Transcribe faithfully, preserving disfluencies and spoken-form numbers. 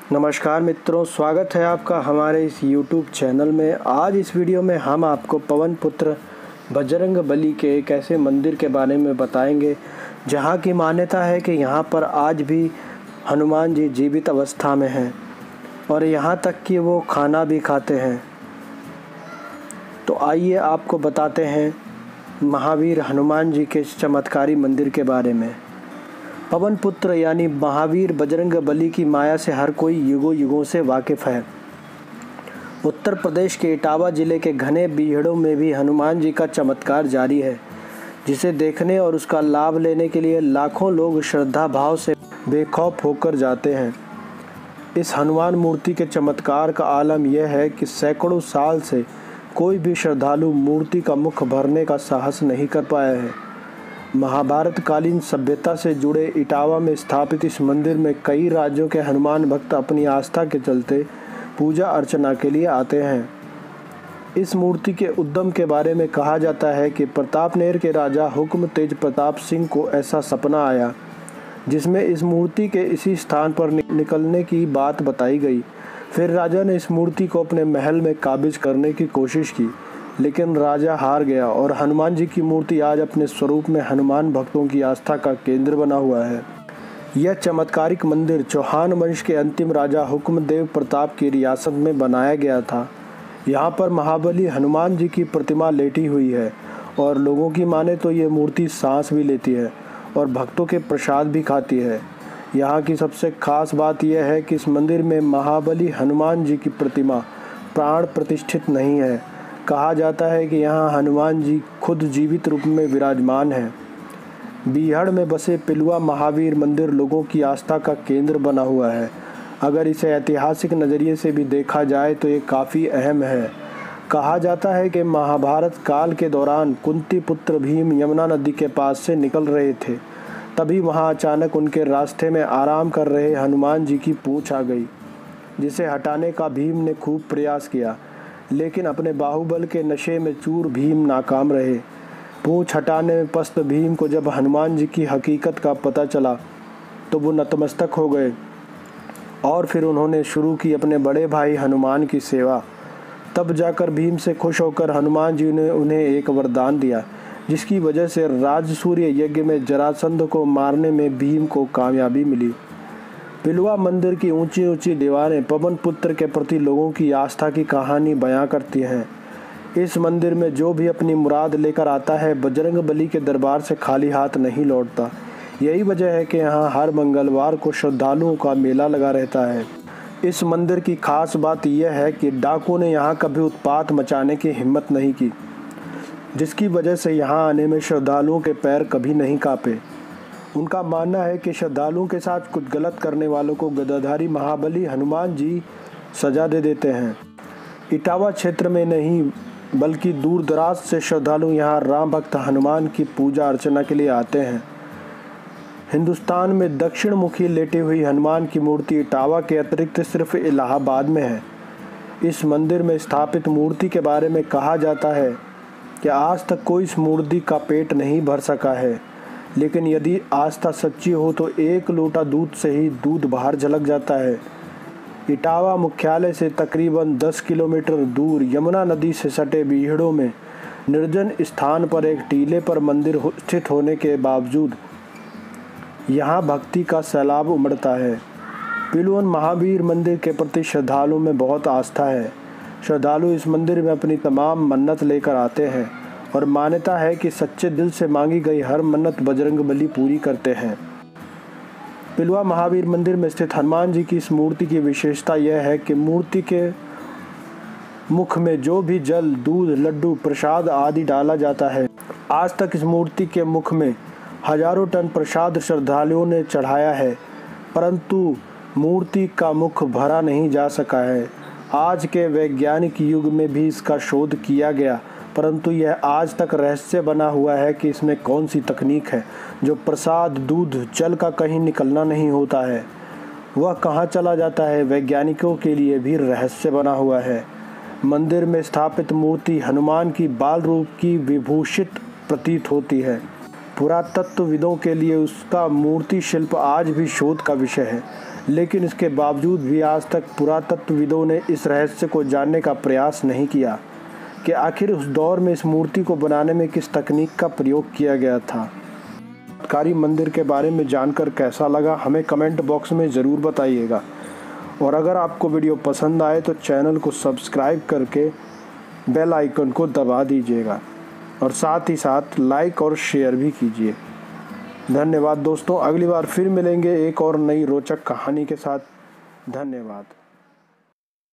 नमस्कार मित्रों, स्वागत है आपका हमारे इस यूट्यूब चैनल में। आज इस वीडियो में हम आपको पवन पुत्र बजरंगबली के एक ऐसे मंदिर के बारे में बताएंगे जहां की मान्यता है कि यहां पर आज भी हनुमान जी जीवित अवस्था में हैं और यहां तक कि वो खाना भी खाते हैं। तो आइए आपको बताते हैं महावीर हनुमान जी के चमत्कारी मंदिर के बारे में। पवन पुत्र यानी महावीर बजरंगबली की माया से हर कोई युगों युगों से वाकिफ़ है। उत्तर प्रदेश के इटावा जिले के घने बीहड़ों में भी हनुमान जी का चमत्कार जारी है, जिसे देखने और उसका लाभ लेने के लिए लाखों लोग श्रद्धा भाव से बेखौफ होकर जाते हैं। इस हनुमान मूर्ति के चमत्कार का आलम यह है कि सैकड़ों साल से कोई भी श्रद्धालु मूर्ति का मुख भरने का साहस नहीं कर पाया है। महाभारत कालीन सभ्यता से जुड़े इटावा में स्थापित इस मंदिर में कई राज्यों के हनुमान भक्त अपनी आस्था के चलते पूजा अर्चना के लिए आते हैं। इस मूर्ति के उद्गम के बारे में कहा जाता है कि प्रतापनेर के राजा हुक्म तेज प्रताप सिंह को ऐसा सपना आया जिसमें इस मूर्ति के इसी स्थान पर निकलने की बात बताई गई। फिर राजा ने इस मूर्ति को अपने महल में काबिज करने की कोशिश की, लेकिन राजा हार गया और हनुमान जी की मूर्ति आज अपने स्वरूप में हनुमान भक्तों की आस्था का केंद्र बना हुआ है। यह चमत्कारिक मंदिर चौहान वंश के अंतिम राजा हुक्मदेव प्रताप की रियासत में बनाया गया था। यहाँ पर महाबली हनुमान जी की प्रतिमा लेटी हुई है और लोगों की माने तो ये मूर्ति सांस भी लेती है और भक्तों के प्रसाद भी खाती है। यहाँ की सबसे खास बात यह है कि इस मंदिर में महाबली हनुमान जी की प्रतिमा प्राण प्रतिष्ठित नहीं है। कहा जाता है कि यहाँ हनुमान जी खुद जीवित रूप में विराजमान हैं। बीहड़ में बसे पिलुआ महावीर मंदिर लोगों की आस्था का केंद्र बना हुआ है। अगर इसे ऐतिहासिक नज़रिए से भी देखा जाए तो ये काफ़ी अहम है। कहा जाता है कि महाभारत काल के दौरान कुंती पुत्र भीम यमुना नदी के पास से निकल रहे थे, तभी वहाँ अचानक उनके रास्ते में आराम कर रहे हनुमान जी की पूँछ आ गई, जिसे हटाने का भीम ने खूब प्रयास किया, लेकिन अपने बाहुबल के नशे में चूर भीम नाकाम रहे। पूँछ हटाने में पस्त भीम को जब हनुमान जी की हकीकत का पता चला तो वो नतमस्तक हो गए और फिर उन्होंने शुरू की अपने बड़े भाई हनुमान की सेवा। तब जाकर भीम से खुश होकर हनुमान जी ने उन्हें एक वरदान दिया, जिसकी वजह से राजसूय यज्ञ में जरासंध को मारने में भीम को कामयाबी मिली। पिलुआ मंदिर की ऊंची ऊंची दीवारें पवन पुत्र के प्रति लोगों की आस्था की कहानी बयां करती हैं। इस मंदिर में जो भी अपनी मुराद लेकर आता है, बजरंगबली के दरबार से खाली हाथ नहीं लौटता। यही वजह है कि यहाँ हर मंगलवार को श्रद्धालुओं का मेला लगा रहता है। इस मंदिर की खास बात यह है कि डाकुओं ने यहाँ कभी उत्पात मचाने की हिम्मत नहीं की, जिसकी वजह से यहाँ आने में श्रद्धालुओं के पैर कभी नहीं कांपे। उनका मानना है कि श्रद्धालुओं के साथ कुछ गलत करने वालों को गदाधारी महाबली हनुमान जी सजा दे देते हैं। इटावा क्षेत्र में नहीं बल्कि दूर दराज से श्रद्धालु यहाँ राम भक्त हनुमान की पूजा अर्चना के लिए आते हैं। हिंदुस्तान में दक्षिण मुखी लेटी हुई हनुमान की मूर्ति इटावा के अतिरिक्त सिर्फ इलाहाबाद में है। इस मंदिर में स्थापित मूर्ति के बारे में कहा जाता है कि आज तक कोई इस मूर्ति का पेट नहीं भर सका है, लेकिन यदि आस्था सच्ची हो तो एक लोटा दूध से ही दूध बाहर झलक जाता है। इटावा मुख्यालय से तकरीबन दस किलोमीटर दूर यमुना नदी से सटे बीहड़ों में निर्जन स्थान पर एक टीले पर मंदिर स्थित होने के बावजूद यहाँ भक्ति का सैलाब उमड़ता है। पिलुवन महावीर मंदिर के प्रति श्रद्धालुओं में बहुत आस्था है। श्रद्धालु इस मंदिर में अपनी तमाम मन्नत लेकर आते हैं और मान्यता है कि सच्चे दिल से मांगी गई हर मन्नत बजरंगबली पूरी करते हैं। पिलुआ महावीर मंदिर में स्थित हनुमान जी की इस मूर्ति की विशेषता यह है कि मूर्ति के मुख में जो भी जल, दूध, लड्डू, प्रसाद आदि डाला जाता है, आज तक इस मूर्ति के मुख में हजारों टन प्रसाद श्रद्धालुओं ने चढ़ाया है, परंतु मूर्ति का मुख भरा नहीं जा सका है। आज के वैज्ञानिक युग में भी इसका शोध किया गया, परंतु यह आज तक रहस्य बना हुआ है कि इसमें कौन सी तकनीक है जो प्रसाद, दूध, जल का कहीं निकलना नहीं होता है, वह कहाँ चला जाता है, वैज्ञानिकों के लिए भी रहस्य बना हुआ है। मंदिर में स्थापित मूर्ति हनुमान की बाल रूप की विभूषित प्रतीत होती है। पुरातत्वविदों के लिए उसका मूर्ति शिल्प आज भी शोध का विषय है। लेकिन इसके बावजूद भी आज तक पुरातत्वविदों ने इस रहस्य को जानने का प्रयास नहीं किया कि आखिर उस दौर में इस मूर्ति को बनाने में किस तकनीक का प्रयोग किया गया था। चमत्कारी मंदिर के बारे में जानकर कैसा लगा हमें कमेंट बॉक्स में ज़रूर बताइएगा, और अगर आपको वीडियो पसंद आए तो चैनल को सब्सक्राइब करके बेल आइकन को दबा दीजिएगा और साथ ही साथ लाइक और शेयर भी कीजिए। धन्यवाद दोस्तों, अगली बार फिर मिलेंगे एक और नई रोचक कहानी के साथ। धन्यवाद।